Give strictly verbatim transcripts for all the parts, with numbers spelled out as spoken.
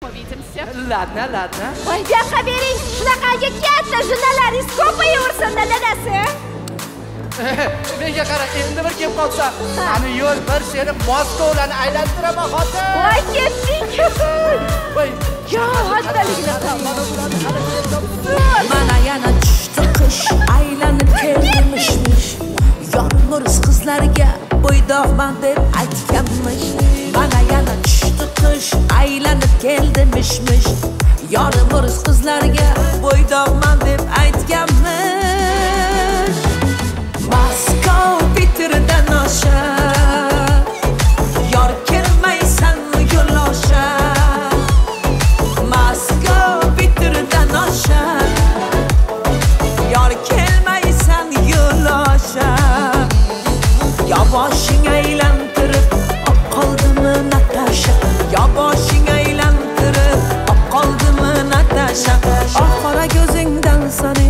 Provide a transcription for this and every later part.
Увидимся. Ладно, ладно. Voy, buyoqqa bering. Shunaqangi katta jurnalaringiz ko'payursin-da, dadasi. Menga qara, endi bir kelib qolsa, ani yo'l bir seni Moskovlarni aylantiraman, xotin. Voy, ketdik. Voy, yo, haddaligini qil. Mana yana tushdi qish, aylanib keldimishmish. Yormuruz qizlarga bo'ydoqman deb aytganmish. Mana yana tushdi qish, aylanib keldimishmish. Yormuruz qizlarga bo'ydoqman deb aytganmish. Moskva Peterdan osha, yor kelmaysan yo'losha. Moskva Peterdan osha, yor kelmaysan yo'losha. Ya boshing aylantirib qoldimi Natasha, ya boshing aylantirib qoldimi Natasha. Oxira ko'zingdan sani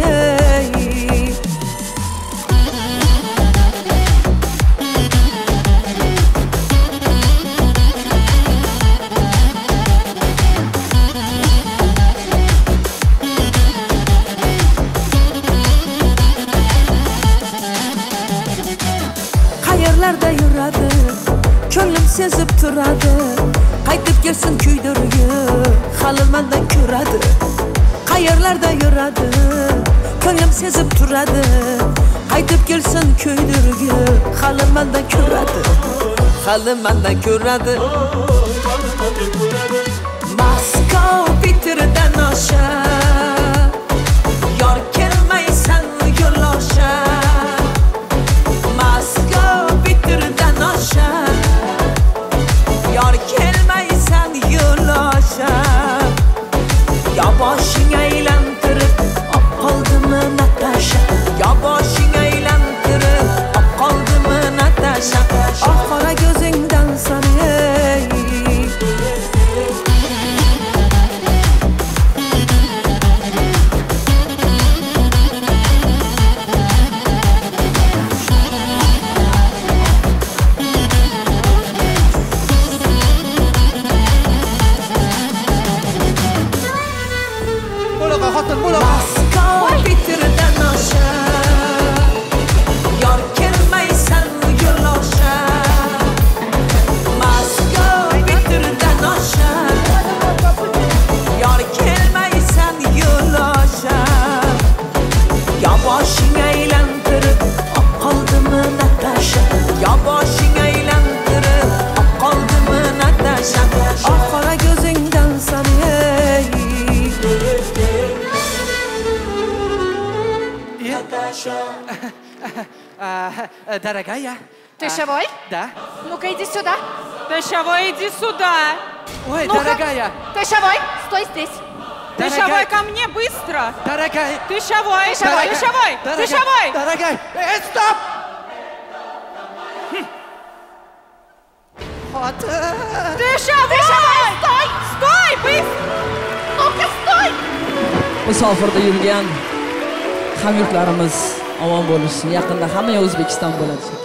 qayerlarda yuradi, ko'nglim sezib turadi. Qaytib kelsin kuydirgi, hali mendan ko'radi. Qayerlarda yuradi, ko'nglim sezib turadi. Qaytib kelsin kuydirgi, hali mendan ko'radi. Hali mendan ko'radi. Moskva Peterdan osha, yor kelmaysan yo'losha. Moskva Peterdan osha, yor kelmaysan yo'losha. Ya boshing aylantirib qoldimi Natasha, ya boshing aylantirib qoldimi Natasha. Oxira ko'zingdan sani xotin, bo'la. Moskva Peterdan osha, yor kelmaysan yo'losha. Moskva Peterdan osha, yor kelmaysan yo'losha. Ya boshing aylantirib qoldimi Natasha, ya boshing aylantirib qoldimi Natasha. Oxira ko'zingdan sani Дорогая. Дышевой? Да. Ну-ка, иди сюда. Дышевой, иди сюда. Ой, Ну-ка. дорогая. Дышевой, стой здесь. Дышевой, ко мне, быстро. Дорогая. Дышевой, Дорогая. дышевой, Дорогая. дышевой. Дорогая. Эй, стоп! Xotin. Дышевой, стой, стой, быстро. Ну-ка, стой! Musofirda yurgan hamyurtlarimiz omon bo'lishsin. Yaqinda hamma O'zbekiston bo'ladi.